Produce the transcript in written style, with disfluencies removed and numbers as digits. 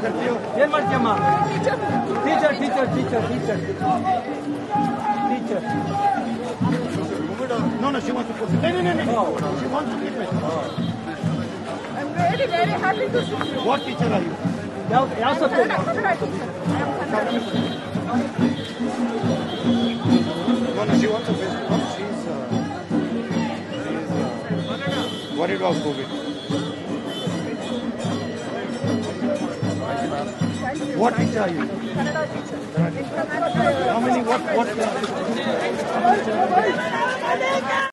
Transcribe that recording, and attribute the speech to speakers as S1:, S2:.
S1: करती हो?
S2: ಏನ್ ಮಾಡ್ತೀಯಮ್ಮ? Teacher teacher teacher teacher teacher.
S1: No, she wants to put it. No. She wants to keep it.
S3: I'm very, very happy to see you.
S1: What teacher are you?
S2: ಯಾವ subject?
S3: Kannada teacher. I am Kannada teacher.
S1: No, she wants to best. She's worried about COVID. What teacher are you?
S3: Kannada teacher.
S1: How many? What?